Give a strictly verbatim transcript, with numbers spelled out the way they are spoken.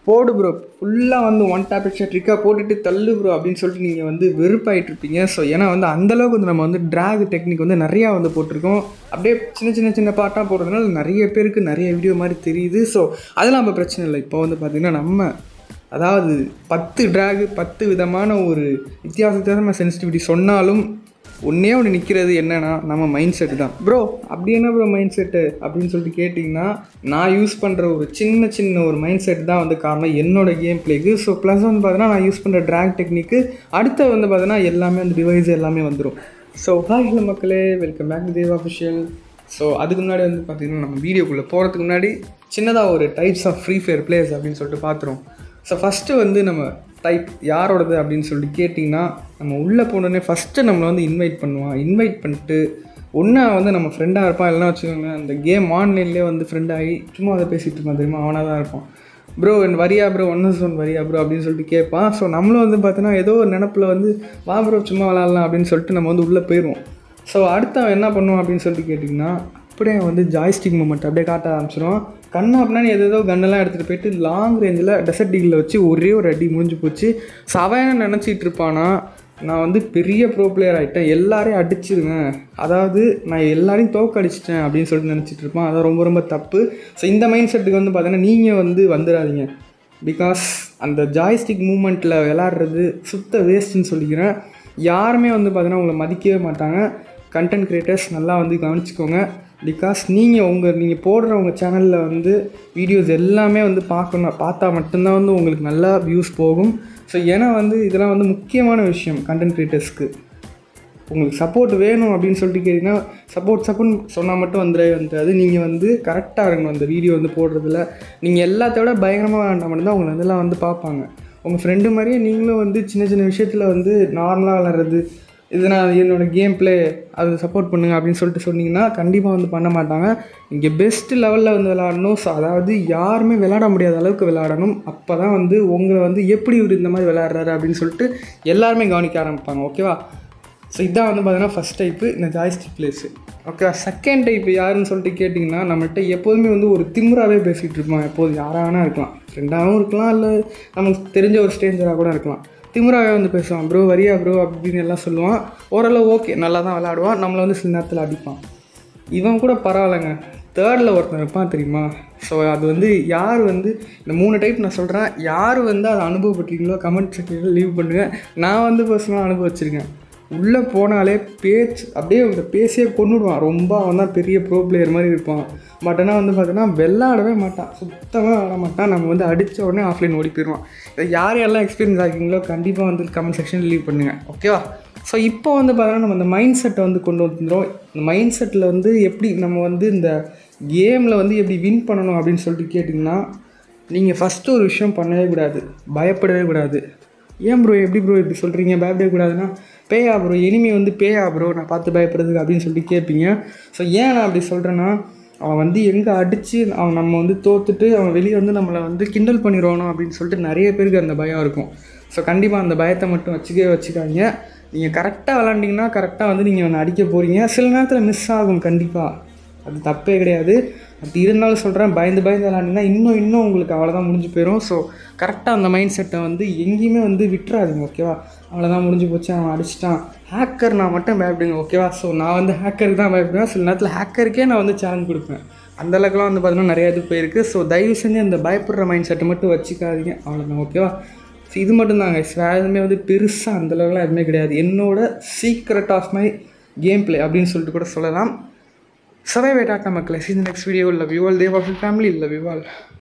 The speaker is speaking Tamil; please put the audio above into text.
போடு ப்ரோ ஃபுல்லாக வந்து ஒன் டேப் எக்ஸ்ட்ரா ட்ரிக்காக போட்டுட்டு தள்ளு ப்ரோ அப்படின்னு சொல்லிட்டு நீங்கள் வந்து வெறுப்பாயிட்ருப்பீங்க. ஸோ ஏன்னா வந்து அந்தளவுக்கு வந்து நம்ம வந்து ட்ராக் டெக்னிக் வந்து நிறையா வந்து போட்டிருக்கோம். அப்படியே சின்ன சின்ன சின்ன பாட்டாக போடுறதுனால நிறைய பேருக்கு நிறைய வீடியோ மாதிரி தெரியுது. ஸோ அதெல்லாம் நம்ம பிரச்சனை இல்லை. இப்போ வந்து பார்த்திங்கன்னா நம்ம அதாவது பத்து ட்ராகு பத்து விதமான ஒரு வித்தியாச வித்தியாசமாக சென்சிட்டிவிட்டி சொன்னாலும் ஒன்றே ஒன்று நிற்கிறது என்னென்னா நம்ம மைண்ட் செட்டு தான். ப்ரோ அப்படி என்ன ப்ரோ மைண்ட் செட்டு அப்படின்னு சொல்லிட்டு கேட்டிங்கன்னா, நான் யூஸ் பண்ணுற ஒரு சின்ன சின்ன ஒரு மைண்ட் செட் தான் வந்து காரணம் என்னோடய கேம் பிளேக்கு. ஸோ ப்ளஸ் வந்து பார்த்தீங்கன்னா நான் யூஸ் பண்ணுற ட்ராக் டெக்னிக்கு அடுத்த வந்து பார்த்தீங்கன்னா எல்லாமே அந்த டிவைஸ் எல்லாமே வந்துடும். ஸோ ஹாய் ஹலோ மக்களே, welcome back to Dev official. So அதுக்கு முன்னாடி வந்து பார்த்திங்கன்னா நம்ம வீடியோக்குள்ளே போகிறதுக்கு முன்னாடி சின்னதாக ஒரு types of free fire players அப்படின்னு சொல்லிட்டு பார்த்துருவோம். ஸோ ஃபஸ்ட்டு வந்து நம்ம டைப் யாரோடது அப்படின்னு சொல்லிட்டு கேட்டிங்கன்னா, நம்ம உள்ளே போனோடனே ஃபஸ்ட்டு நம்மளை வந்து இன்வைட் பண்ணுவான். இன்வைட் பண்ணிட்டு ஒன்றா வந்து நம்ம ஃப்ரெண்டாக இருப்பான். இல்லைனா வச்சுக்கோங்க அந்த கேம் ஆன்லைன்லேயே வந்து ஃப்ரெண்டாகி சும்மா அதை பேசிகிட்டு இருப்பான் தெரியுமா, அவனாக தான் இருப்பான். ப்ரோ வரியா ப்ரோ ஒன் ஹஸ் ஒன் வரியா ப்ரோ அப்படின்னு சொல்லிட்டு கேட்பான். ஸோ நம்மளும் வந்து பார்த்தோன்னா ஏதோ ஒரு நினப்பில் வந்து வா ப்ரோ சும்மா விளாட்லாம் அப்படின்னு சொல்லிட்டு நம்ம வந்து உள்ளே போயிடுவோம். ஸோ அடுத்து அவன் என்ன பண்ணுவான் அப்படின்னு சொல்லிட்டு கேட்டிங்கன்னா, அப்படியே வந்து ஜாய்ஸ்டிக் மூமெண்ட் அப்படியே காட்ட ஆரம்பிச்சிடும். கண்ணா அப்படின்னா எதோ கன்னெல்லாம் எடுத்துகிட்டு போயிட்டு லாங் ரேஞ்சில் டெசர்ட் டீகில் வச்சு ஒரே ஒரு அடி முடிஞ்சு போச்சு. ஸோ அவன் என்ன நினச்சிட்டு இருப்பானா, நான் வந்து பெரிய ப்ரோ பிளேயர் ஆகிட்டேன், எல்லாரையும் அடிச்சிருவேன், அதாவது நான் எல்லாரையும் தோக்கடிச்சிட்டேன் அப்படின்னு சொல்லிட்டு நினச்சிட்டு இருப்பான். அதான் ரொம்ப ரொம்ப தப்பு. ஸோ இந்த மைண்ட் செட்டுக்கு வந்து பார்த்தீங்கன்னா நீங்கள் வந்து வந்துடாதீங்க. பிகாஸ் அந்த ஜாய்ஸ்டிக் மூமெண்ட்டில் விளாட்றது சுத்த வேஸ்ட்டுன்னு சொல்லிக்கிறேன். யாருமே வந்து பார்த்தீங்கன்னா உங்களை மதிக்கவே மாட்டாங்க. கண்டென்ட் க்ரியேட்டர்ஸ் நல்லா வந்து கவனிச்சிக்கோங்க. பிகாஸ் நீங்கள் உங்கள் நீங்கள் போடுற உங்கள் சேனலில் வந்து வீடியோஸ் எல்லாமே வந்து பார்க்கணும், பார்த்தா மட்டும்தான் வந்து உங்களுக்கு நல்லா வியூஸ் போகும். ஸோ ஏன்னா வந்து இதெல்லாம் வந்து முக்கியமான விஷயம் கண்டென்ட் க்ரியேட்டர்ஸ்க்கு. உங்களுக்கு சப்போர்ட் வேணும் அப்படின்னு சொல்லிட்டு கேட்டிங்கன்னா, சப்போர்ட் சப்போர்ட் சொன்னால் மட்டும் வந்துடவே வந்துடாது. நீங்கள் வந்து கரெக்டாக இருக்கணும் அந்த வீடியோ வந்து போடுறதுல. நீங்கள் எல்லாத்தோட பயங்கரமாக விளாண்டா மட்டும்தான் உங்களை அதெல்லாம் வந்து பார்ப்பாங்க. உங்கள் ஃப்ரெண்டு மாதிரியே நீங்களும் வந்து சின்ன சின்ன விஷயத்தில் வந்து நார்மலாக விளாட்றது, இது நான் என்னோடய கேம் பிளே அது சப்போர்ட் பண்ணுங்க அப்படின்னு சொல்லிட்டு சொன்னிங்கன்னா கண்டிப்பாக வந்து பண்ண மாட்டாங்க. இங்கே பெஸ்ட்டு லெவலில் வந்து விளாடணும். ஸோ அதாவது யாருமே விளாட முடியாத அளவுக்கு விளாடணும். அப்போ தான் வந்து உங்களை வந்து எப்படி இவர் இந்த மாதிரி விளாட்றாரு அப்படின்னு சொல்லிட்டு எல்லாருமே கவனிக்க ஆரம்பிப்பாங்க. ஓகேவா? ஸோ இதான் வந்து பார்த்தீங்கன்னா ஃபஸ்ட் டைப்பு இந்த ஜாய்ஸ்டிக் பிளேஸு. ஓகேவா? செகண்ட் டைப்பு யாருன்னு சொல்லிட்டு கேட்டிங்கன்னா, நம்மள்கிட்ட எப்போதுமே வந்து ஒரு திமிராகவே பேசிகிட்டு இருப்பான். எப்போது யாரானா இருக்கலாம், ஃப்ரெண்டாகவும் இருக்கலாம், இல்லை நமக்கு தெரிஞ்ச ஒரு ஸ்ட்ரேஞ்சராக கூட இருக்கலாம். திமுறாவே வந்து பேசுவான். ப்ரோ வரியா ப்ரோ அப்படின்னு எல்லாம் சொல்லுவான். ஓரளவு ஓகே நல்லா தான் விளாடுவான். நம்மளை வந்து சில நேரத்தில் அடிப்பான். இவன் கூட பரவாயில்லைங்க, தேர்டில் ஒருத்தன் இருப்பான் தெரியுமா. ஸோ அது வந்து யார் வந்து இந்த மூணு டைப் நான் சொல்கிறேன், யார் வந்து அதை அனுபவப்பட்டீங்களோ கமெண்ட் செக்ஷனில் லீவ் பண்ணுங்கள். நான் வந்து பர்சனலாக அனுபவிச்சிருக்கேன். உள்ளே போனாலே பேச்சு அப்படியே இந்த பேசியே கொண்டுடுவான். ரொம்ப அவன் தான் பெரிய ப்ரோ பிளேயர் மாதிரி இருப்பான். பட் ஆனால் வந்து பார்த்தீங்கன்னா விளாடவே மாட்டான், சுத்தமாக விளாட மாட்டான். நம்ம வந்து அடித்த உடனே ஆஃப்லைன் ஓடி போயிடுவான். இதை யார் யாரெல்லாம் எக்ஸ்பீரியன்ஸ் ஆகிங்களோ கண்டிப்பாக வந்து கமெண்ட் செக்ஷனில் லீவ் பண்ணுங்கள். ஓகேவா? ஸோ இப்போ வந்து பார்த்தீங்கன்னா நம்ம இந்த மைண்ட் செட்டை வந்து கொண்டு வந்துடுறோம். இந்த மைண்ட் செட்டில் வந்து எப்படி நம்ம வந்து இந்த கேமில் வந்து எப்படி வின் பண்ணணும் அப்படின்னு சொல்லிட்டு கேட்டிங்கன்னா, நீங்கள் ஃபஸ்ட்டு ஒரு விஷயம் பண்ணவே கூடாது, பயப்படவே கூடாது. ஏன் ப்ரோ எப்படி ப்ரோ இப்படி சொல்கிறீங்க, பயப்படவே கூடாதுன்னா, பேயா ப்ரோ எனிமி வந்து பேயா ப்ரோ நான் பார்த்து பயப்படுறதுக்கு அப்படின்னு சொல்லிட்டு கேட்பீங்க. ஸோ ஏன் நான் அப்படி சொல்கிறேன்னா, அவன் வந்து எங்கே அடித்து அவன் நம்ம வந்து தோற்றுட்டு அவன் வெளியே வந்து நம்மளை வந்து கிண்டல் பண்ணிடுவானோ அப்படின்னு சொல்லிட்டு நிறைய பேருக்கு அந்த பயம் இருக்கும். ஸோ கண்டிப்பாக அந்த பயத்தை மட்டும் வச்சுக்கவே வச்சுக்காதீங்க. நீங்கள் கரெக்டாக விளாண்டிங்கன்னா கரெக்டாக வந்து நீங்கள் அவனை அடிக்க போகிறீங்க. சில நேரத்தில் மிஸ் ஆகும், கண்டிப்பாக அது தப்பே கிடையாது. அப்படி இருந்தாலும் சொல்கிறேன், பயந்து பயந்து விளாண்டிங்கன்னா இன்னும் இன்னும் உங்களுக்கு அவ்வளோதான் முடிஞ்சு போயிடும். ஸோ கரெக்டாக அந்த மைண்ட் செட்டை வந்து எங்கேயுமே வந்து விட்டுறாதீங்க. ஓகேவா? அவ்வளோதான் முடிஞ்சு போச்சு, அவன் அடிச்சிட்டான், ஹேக்கர் நான் மட்டும் பயப்படுங்க. ஓகேவா? ஸோ நான் வந்து ஹேக்கருக்கு தான் பயப்படுவேன். சில நேரத்தில் ஹேக்கருக்கே நான் வந்து சேலஞ்ச் கொடுப்பேன். அந்தளவுக்குலாம் வந்து பார்த்தீங்கன்னா நிறையா இது போயிருக்கு. ஸோ தயவு செஞ்சு அந்த பயப்படுற மைண்ட் செட்டை மட்டும் வச்சுக்காதீங்க. அவ்வளோதான். ஓகேவா? ஸோ இது மட்டும் தாங்க, வேறு எதுவுமே வந்து பெருசாக அந்தளவுக்குலாம் எதுவுமே கிடையாது. என்னோட secret of my game play அப்படின்னு சொல்லிட்டு கூட சொல்லலாம். சர்வைவ் டாட்டா மக்களை. See you in the next video. Love you all. They were family. Love you all.